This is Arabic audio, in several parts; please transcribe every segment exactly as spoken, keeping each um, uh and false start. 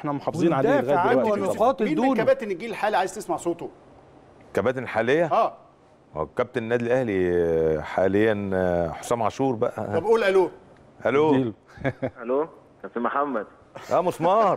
احنا محافظين عليه لغايه دلوقتي. ونقاط مين الدون من كباتن الجيل الحالي عايز تسمع صوته؟ كباتن الحاليه؟ اه هو كابتن النادي الاهلي حاليا حسام عاشور بقى. طب قول الو. الو الو كابتن محمد. اه مسمار.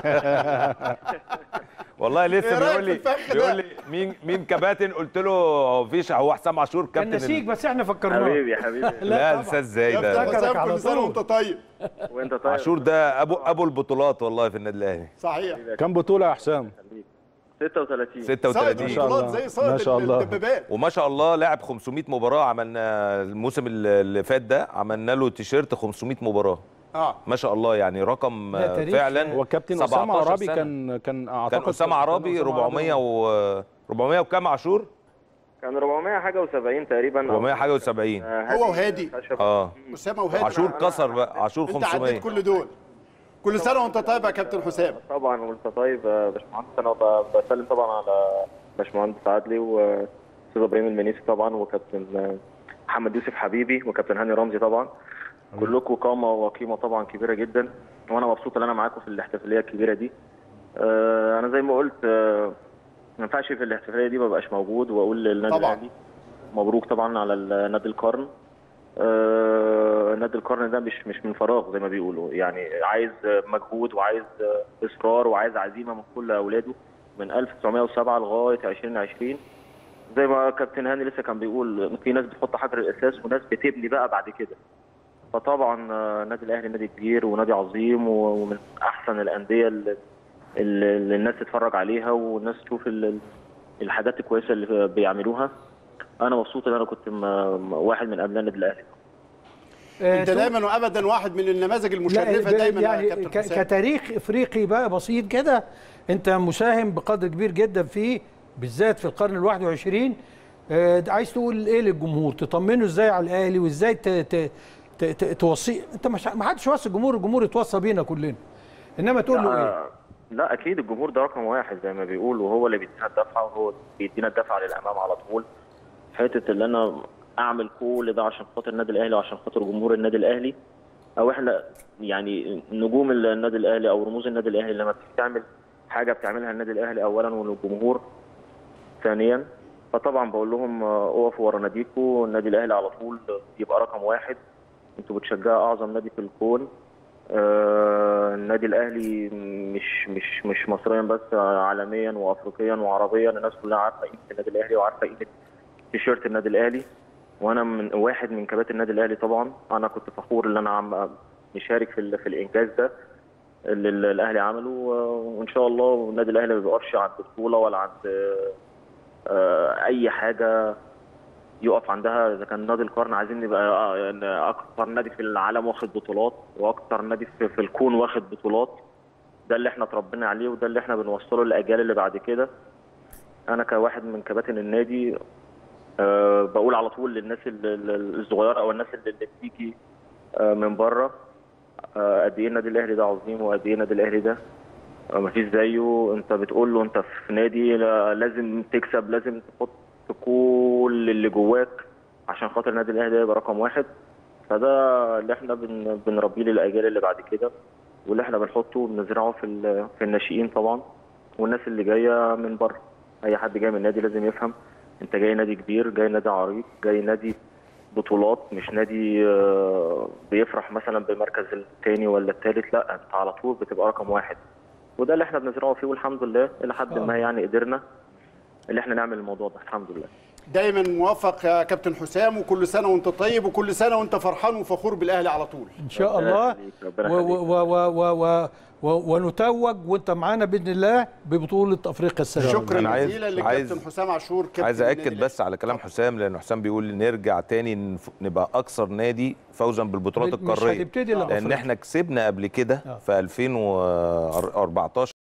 والله لسه بيقول لي بيقول لي مين مين كباتن، قلت له مفيش، هو حسام عاشور كابتن. كان نسيك بس احنا فكرناه. حبيبي حبيبي. لا انسى ازاي ده. افتكرك على طول. وانت طيب. وانت طيب. عاشور ده ابو ابو البطولات والله في النادي الاهلي. صحيح. كام بطوله يا حسام؟ ستة وثلاثين. ستة وثلاثين ما شاء الله. زي صائد الدبابات. وما شاء الله لاعب خمسمائة مباراه. عملنا الموسم اللي فات ده عملنا له تيشيرت خمسمائة مباراه. اه ما شاء الله، يعني رقم فعلا. هو كابتن اسامه عرابي كان كان اعتقد كان اسامه عرابي أربعمائة و أربعمائة وكام عاشور؟ كان أربعمائة حاجه و70 تقريبا. أربعمائة حاجه و70. هو وهادي. اه اسامه وهادي. عاشور كسر بقى. عاشور خمسمائة. انت عديت كل دول. كل سنه وانت طيب يا كابتن حسام. طبعا وانت طيب يا باشمهندس. انا بسلم طبعا على باشمهندس عدلي واستاذ ابراهيم المنيسي طبعا، وكابتن محمد يوسف حبيبي، وكابتن هاني رمزي طبعا. كلكم قامه وقيمه طبعا كبيره جدا، وانا مبسوط ان انا معاكم في الاحتفاليه الكبيره دي. انا زي ما قلت ما ينفعش في الاحتفاليه دي ما بقاش موجود واقول للنادي الاهلي مبروك طبعا على نادي القرن. آه نادي القرن ده مش مش من فراغ زي ما بيقولوا، يعني عايز مجهود وعايز اصرار وعايز عزيمه من كل اولاده من ألف وتسعمائة وسبعة لغايه ألفين وعشرين. زي ما كابتن هاني لسه كان بيقول، في ناس بتحط حجر الاساس وناس بتبني بقى بعد كده. فطبعا النادي الاهلي نادي كبير ونادي عظيم ومن احسن الانديه اللي, اللي الناس تتفرج عليها والناس تشوف الحاجات الكويسه اللي بيعملوها. انا مبسوط ان انا كنت واحد من ابناء النادي الاهلي. انت دايما وابدا واحد من النماذج المشرفه دايما يعني يا كابتن حسام. كتاريخ افريقي بقى بسيط كده، انت مساهم بقدر كبير جدا فيه بالذات في القرن الواحد والعشرين. عايز تقول ايه للجمهور؟ تطمنه ازاي على الاهلي وازاي توصي؟ انت ما حدش يوصي الجمهور، الجمهور يتوصى بينا كلنا، انما تقول له ايه؟ لا اكيد الجمهور ده رقم واحد زي ما بيقول، وهو اللي بيدينا الدفعه وهو بيدينا الدفعه للامام على طول. حته اللي انا اعمل كل ده عشان خاطر النادي الاهلي وعشان خاطر جمهور النادي الاهلي، او احنا يعني نجوم النادي الاهلي او رموز النادي الاهلي لما بتعمل حاجه بتعملها النادي الاهلي اولا وللجمهور ثانيا. فطبعا بقول لهم اقفوا ورا ناديكم، النادي الاهلي على طول يبقى رقم واحد. انتوا بتشجعوا اعظم نادي في الكون. آه النادي الاهلي مش مش مش مصريا بس، عالميا وافريقيا وعربيا. الناس كلها عارفه قيمه النادي الاهلي وعارفه قيمه تيشيرت النادي الاهلي، وانا من واحد من كباتن النادي الاهلي طبعا. انا كنت فخور ان انا عم مشارك في في الانجاز ده اللي الاهلي عمله، وان شاء الله النادي الاهلي ما بيقفش عند بطوله ولا عند اي حاجه يقف عندها. اذا كان نادي القرن عايزين نبقى اكثر نادي في العالم واخد بطولات واكثر نادي في الكون واخد بطولات. ده اللي احنا اتربينا عليه وده اللي احنا بنوصله للاجيال اللي بعد كده. انا كواحد من كباتن النادي أه بقول على طول للناس الصغيره او الناس اللي بتيجي أه من بره أه قد ايه النادي الاهلي ده عظيم وقد ايه النادي الاهلي ده أه مفيش زيه. انت بتقول له انت في نادي لازم تكسب، لازم تحط كل اللي جواك عشان خاطر النادي الاهلي ده يبقى رقم واحد. فده اللي احنا بن بنربيه للاجيال اللي بعد كده، واللي احنا بنحطه وبنزرعه في في الناشئين طبعا والناس اللي جايه من بره. اي حد جاي من النادي لازم يفهم انت جاي نادي كبير، جاي نادي عريق، جاي نادي بطولات، مش نادي بيفرح مثلا بالمركز الثاني ولا الثالث. لا انت على طول بتبقى رقم واحد، وده اللي احنا بنزرعه فيه والحمد لله الى حد ما يعني قدرنا اللي احنا نعمل الموضوع ده الحمد لله. دايما موفق يا كابتن حسام، وكل سنه وانت طيب وكل سنه وانت فرحان وفخور بالاهلي على طول ان شاء الله. و و و و و ونتوج وانت معانا باذن الله ببطوله افريقيا السنه. شكرا جزيلا لكابتن حسام عاشور. كابتن عايز اكد بس على كلام حسام، لان حسام بيقول نرجع تاني نبقى اكثر نادي فوزا بالبطولات القاريه، لان احنا كسبنا قبل كده في ألفين وأربعتاشر